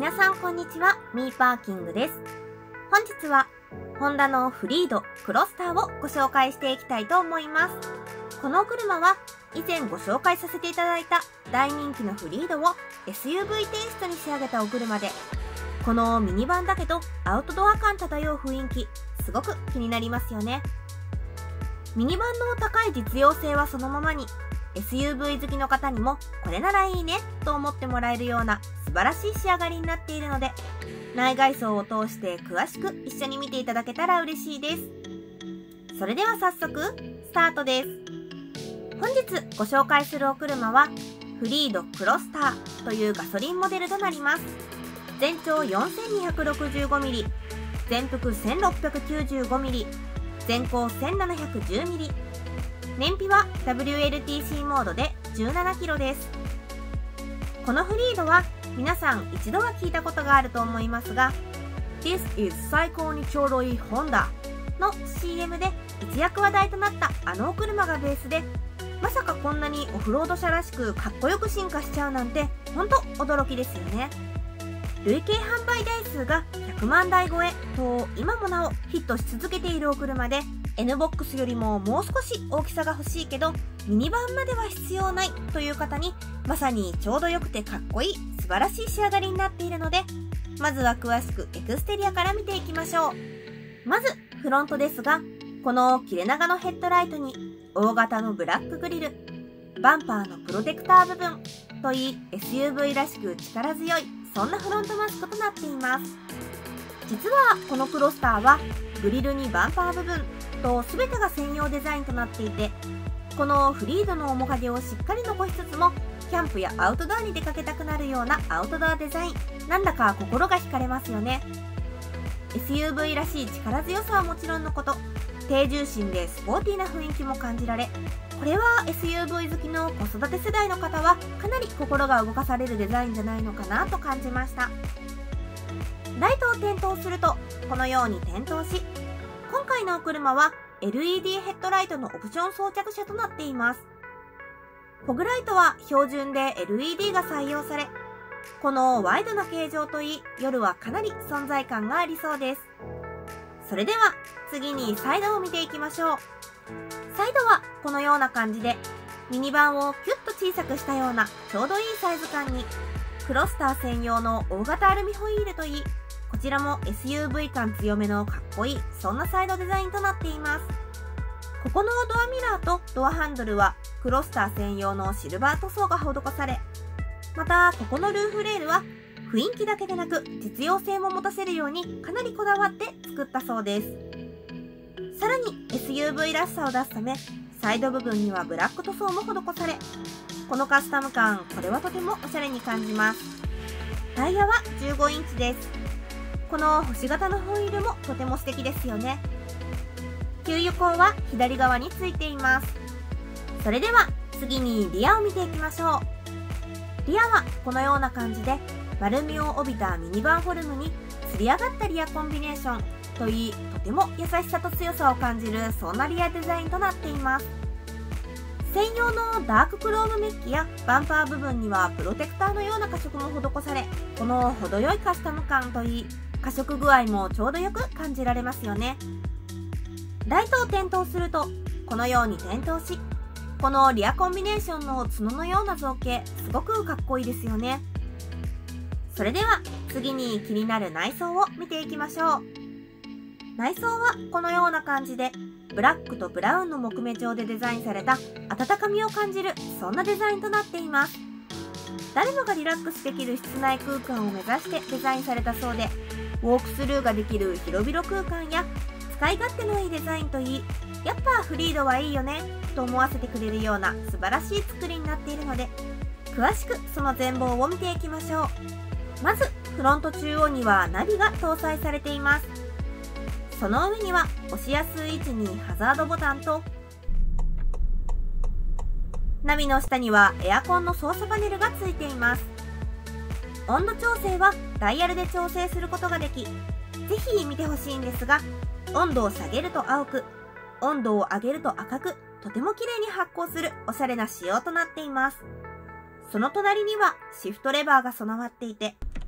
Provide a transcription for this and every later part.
皆さんこんにちは、ミーパーキングです。本日はホンダのフリードクロスターをご紹介していきたいと思います。このお車は以前ご紹介させていただいた大人気のフリードを SUV テイストに仕上げたお車で、このミニバンだけどアウトドア感漂う雰囲気、すごく気になりますよね。ミニバンの高い実用性はそのままに、SUV 好きの方にもこれならいいねと思ってもらえるような素晴らしい仕上がりになっているので、内外装を通して詳しく一緒に見ていただけたら嬉しいです。それでは早速スタートです。本日ご紹介するお車はフリードクロスターというガソリンモデルとなります。全長 4265mm、 全幅 1695mm、 全高 1710mm、 燃費は WLTC モードで 17km です。このフリードは皆さん一度は聞いたことがあると思いますが、 This is 最高にちょうどいいホンダの CM で一躍話題となったあのお車がベースで、まさかこんなにオフロード車らしくかっこよく進化しちゃうなんてほんと驚きですよね。累計販売台数が100万台超えと今もなおヒットし続けているお車で、 N-BOX よりももう少し大きさが欲しいけどミニバンまでは必要ないという方にまさにちょうどよくてかっこいい素晴らしい仕上がりになっているので、まずは詳しくエクステリアから見ていきましょう。まずフロントですが、この切れ長のヘッドライトに大型のブラックグリル、バンパーのプロテクター部分といい SUV らしく力強い、そんなフロントマスクとなっています。実はこのクロスターはグリルにバンパー部分と全てが専用デザインとなっていて、このフリードの面影をしっかり残しつつもキャンプやアウトドアに出かけたくなるようなアウトドアデザイン、なんだか心が惹かれますよね。 SUV らしい力強さはもちろんのこと、低重心でスポーティーな雰囲気も感じられ、これは SUV 好きの子育て世代の方はかなり心が動かされるデザインじゃないのかなと感じました。ライトを点灯するとこのように点灯し、今回のお車は LED ヘッドライトのオプション装着車となっています。フォグライトは標準で LED が採用され、このワイドな形状といい夜はかなり存在感がありそうです。それでは次にサイドを見ていきましょう。サイドはこのような感じでミニバンをキュッと小さくしたようなちょうどいいサイズ感に、クロスター専用の大型アルミホイールといい、こちらも SUV 感強めのかっこいい、そんなサイドデザインとなっています。ここのドアミラーとドアハンドルはクロスター専用のシルバー塗装が施され、またここのルーフレールは雰囲気だけでなく実用性も持たせるようにかなりこだわって作ったそうです。さらに SUV らしさを出すためサイド部分にはブラック塗装も施され、このカスタム感、これはとてもおしゃれに感じます。タイヤは15インチです。この星型のホイールもとても素敵ですよね。給油口は左側についています。それでは次にリアを見ていきましょう。リアはこのような感じで丸みを帯びたミニバンフォルムにつり上がったリアコンビネーションといい、とても優しさと強さを感じる、そんなリアデザインとなっています。専用のダーククロームメッキやバンパー部分にはプロテクターのような加色も施され、この程よいカスタム感といい、加色具合もちょうどよく感じられますよね。ライトを点灯するとこのように点灯し、このリアコンビネーションの角のような造形、すごくかっこいいですよね。それでは次に気になる内装を見ていきましょう。内装はこのような感じでブラックとブラウンの木目調でデザインされた温かみを感じる、そんなデザインとなっています。誰もがリラックスできる室内空間を目指してデザインされたそうで、ウォークスルーができる広々空間や使い勝手のいいデザインといい、やっぱフリードはいいよねと思わせてくれるような素晴らしい作りになっているので、詳しくその全貌を見ていきましょう。まずフロント中央にはナビが搭載されています。その上には押しやすい位置にハザードボタンと、ナビの下にはエアコンの操作パネルがついています。温度調整はダイヤルで調整することができ、ぜひ見てほしいんですが、温度を下げると青く、温度を上げると赤く、とても綺麗に発光するおしゃれな仕様となっています。その隣にはシフトレバーが備わっていて、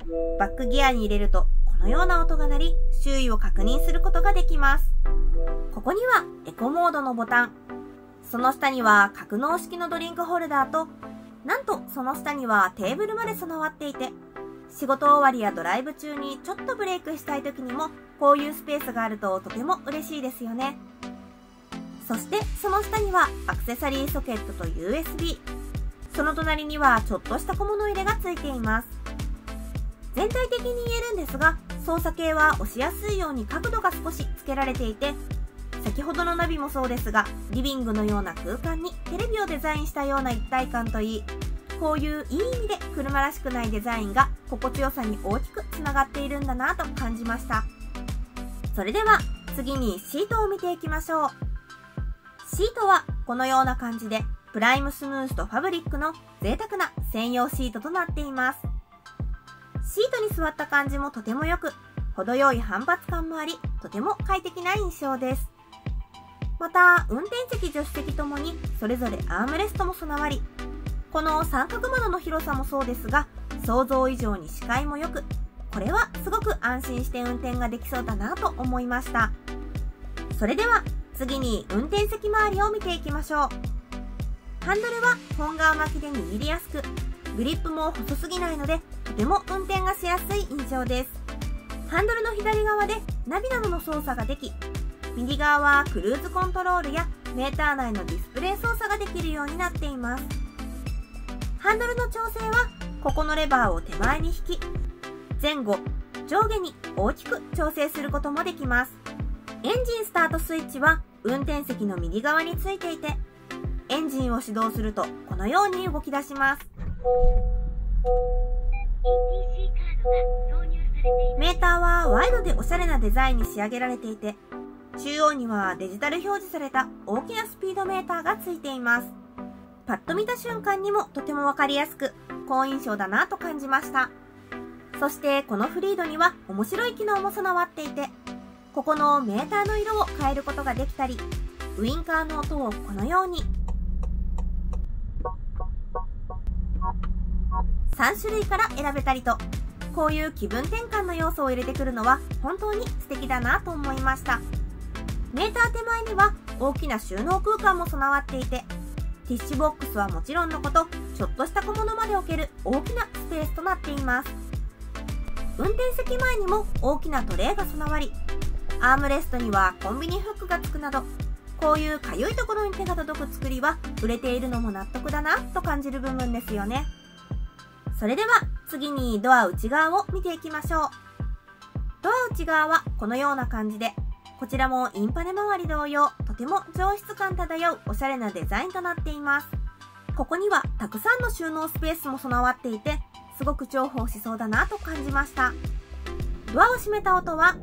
バックギアに入れるとこのような音が鳴り、周囲を確認することができます。ここにはエコモードのボタン、その下には格納式のドリンクホルダーと、なんとその下にはテーブルまで備わっていて、仕事終わりやドライブ中にちょっとブレイクしたい時にもこういうスペースがあるととても嬉しいですよね。そしてその下にはアクセサリーソケットと USB、 その隣にはちょっとした小物入れがついています。全体的に言えるんですが、操作系は押しやすいように角度が少しつけられていて、先ほどのナビもそうですが、リビングのような空間にテレビをデザインしたような一体感といい、こういういい意味で車らしくないデザインが心地よさに大きくつながっているんだなと感じました。それでは次にシートを見ていきましょう。シートはこのような感じでプライムスムースとファブリックの贅沢な専用シートとなっています。シートに座った感じもとても良く、程よい反発感もあり、とても快適な印象です。また運転席助手席ともにそれぞれアームレストも備わり、この三角窓の広さもそうですが、想像以上に視界も良く、これはすごく安心して運転ができそうだなと思いました。それでは次に運転席周りを見ていきましょう。ハンドルは本革巻きで握りやすく、グリップも細すぎないのでとても運転がしやすい印象です。ハンドルの左側でナビなどの操作ができ、右側はクルーズコントロールやメーター内のディスプレイ操作ができるようになっています。ハンドルの調整はここのレバーを手前に引き、前後上下に大きく調整することもできます。エンジンスタートスイッチは運転席の右側についていて、エンジンを始動するとこのように動き出します。メーターはワイドでおしゃれなデザインに仕上げられていて、中央にはデジタル表示された大きなスピードメーターがついています。パッと見た瞬間にもとてもわかりやすく、好印象だなと感じました。そしてこのフリードには面白い機能も備わっていて、ここのメーターの色を変えることができたり、ウインカーの音をこのように3種類から選べたりと、こういう気分転換の要素を入れてくるのは本当に素敵だなと思いました。メーター手前には大きな収納空間も備わっていて、ティッシュボックスはもちろんのこと、ちょっとした小物まで置ける大きなスペースとなっています。運転席前にも大きなトレイが備わり、アームレストにはコンビニフックがつくなど、こういうかゆいところに手が届く作りは売れているのも納得だなと感じる部分ですよね。それでは次にドア内側を見ていきましょう。ドア内側はこのような感じで、こちらもインパネ周り同様、とても上質感漂うおしゃれなデザインとなっています。ここにはたくさんの収納スペースも備わっていて、すごく重宝しそうだなと感じました。ドアを閉めた音は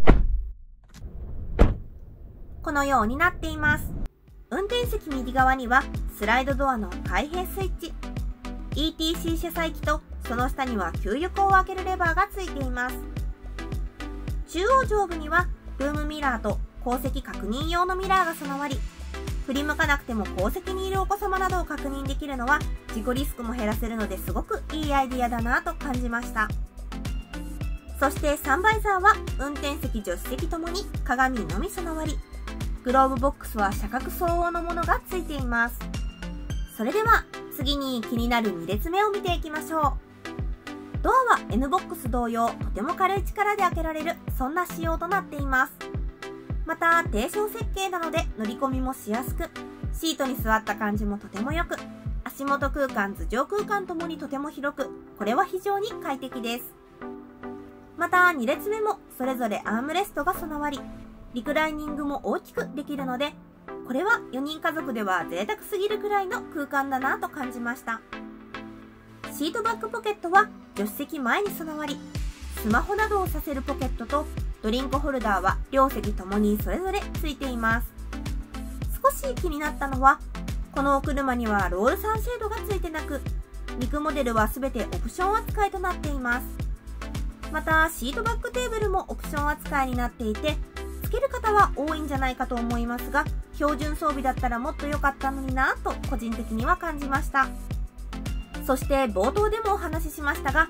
このようになっています。運転席右側にはスライドドアの開閉スイッチ、ETC 車載機とその下には給油口を開けるレバーがついています。中央上部にはルームミラーと後席確認用のミラーが備わり、振り向かなくても後席にいるお子様などを確認できるのは事故リスクも減らせるのですごくいいアイディアだなと感じました。そしてサンバイザーは運転席助手席ともに鏡のみ備わり、グローブボックスは車格相応のものがついています。それでは次に気になる2列目を見ていきましょう。ドアは N ボックス同様、とても軽い力で開けられる、そんな仕様となっています。また低床設計なので乗り込みもしやすく、シートに座った感じもとても良く、足元空間頭上空間ともにとても広く、これは非常に快適です。また2列目もそれぞれアームレストが備わり、リクライニングも大きくできるので、これは4人家族では贅沢すぎるくらいの空間だなと感じました。シートバックポケットは助手席前に備わり、スマホなどをさせるポケットとドリンクホルダーは両席ともにそれぞれついています。少し気になったのは、このお車にはロールサンシェードがついてなく、肉モデルは全てオプション扱いとなっています。またシートバックテーブルもオプション扱いになっていて、つける方は多いんじゃないかと思いますが、標準装備だったらもっと良かったのになぁと個人的には感じました。そして冒頭でもお話ししましたが、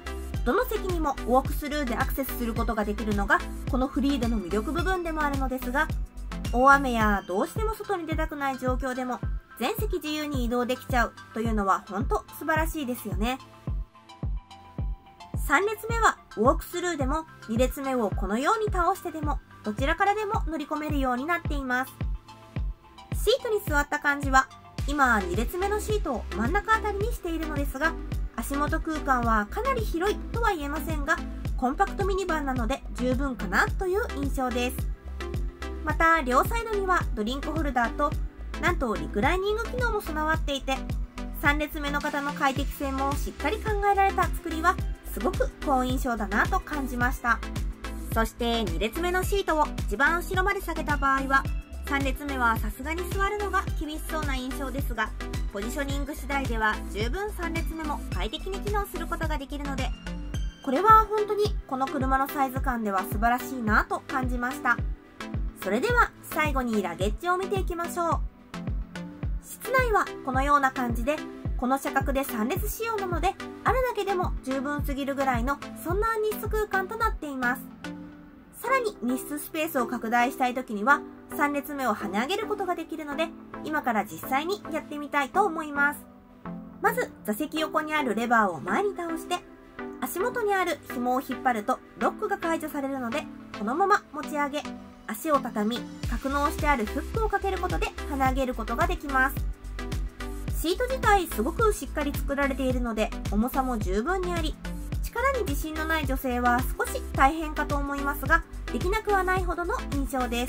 どの席にもウォークスルーでアクセスすることができるのがこのフリードの魅力部分でもあるのですが、大雨やどうしても外に出たくない状況でも全席自由に移動できちゃうというのは本当素晴らしいですよね。3列目はウォークスルーでも2列目をこのように倒してでもどちらからでも乗り込めるようになっています。シートに座った感じは今2列目のシートを真ん中あたりにしているのですが、足元空間はかなり広いとは言えませんが、コンパクトミニバンなので十分かなという印象です。また両サイドにはドリンクホルダーとなんとリクライニング機能も備わっていて、3列目の方の快適性もしっかり考えられた作りはすごく好印象だなと感じました。そして2列目のシートを一番後ろまで下げた場合は3列目はさすがに座るのが厳しそうな印象ですが、ポジショニング次第では十分3列目も快適に機能することができるので、これは本当にこの車のサイズ感では素晴らしいなと感じました。それでは最後にラゲッジを見ていきましょう。室内はこのような感じで、この車格で3列仕様なのであるだけでも十分すぎるぐらいのそんな密室空間となっています。さらに密室スペースを拡大したい時には3列目を跳ね上げることができるので、今から実際にやってみたいと思います。まず座席横にあるレバーを前に倒して、足元にある紐を引っ張るとロックが解除されるので、このまま持ち上げ、足を畳み、格納してあるフックをかけることで跳ね上げることができます。シート自体すごくしっかり作られているので重さも十分にあり、力に自信のない女性は少し大変かと思いますが、できなくはないほどの印象です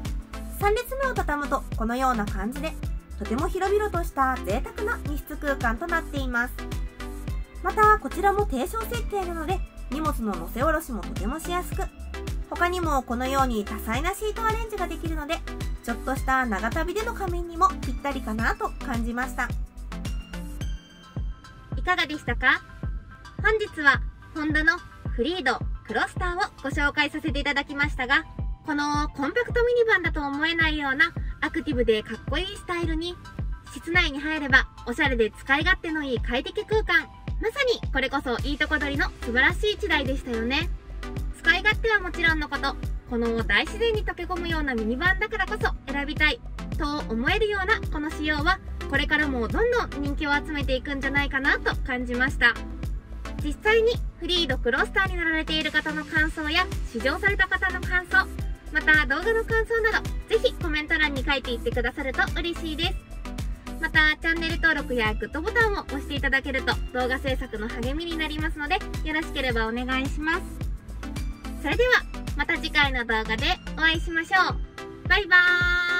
。3列目を畳むとこのような感じで、とても広々とした贅沢な密室空間となっています。またこちらも低床設計なので荷物の乗せ下ろしもとてもしやすく、他にもこのように多彩なシートアレンジができるので、ちょっとした長旅での仮眠にもぴったりかなと感じました。いかがでしたか？本日はホンダのフリードクロスターをご紹介させていただきましたが、このコンパクトミニバンだと思えないようなアクティブでかっこいいスタイルに、室内に入ればおしゃれで使い勝手のいい快適空間、まさにこれこそいいとこ取りの素晴らしい一台でしたよね。使い勝手はもちろんのこと、この大自然に溶け込むようなミニバンだからこそ選びたいと思えるようなこの仕様は、これからもどんどん人気を集めていくんじゃないかなと感じました。実際にフリードクロスターに乗られている方の感想や試乗された方の感想、また動画の感想などぜひコメント欄に書いていってくださると嬉しいです。またチャンネル登録やグッドボタンを押していただけると動画制作の励みになりますので、よろしければお願いします。それではまた次回の動画でお会いしましょう。バイバーイ。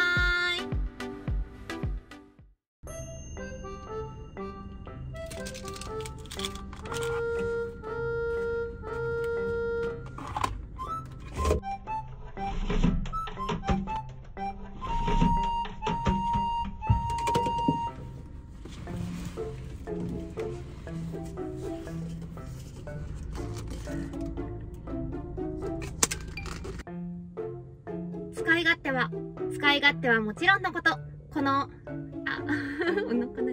使い勝手はもちろんのこと、このお腹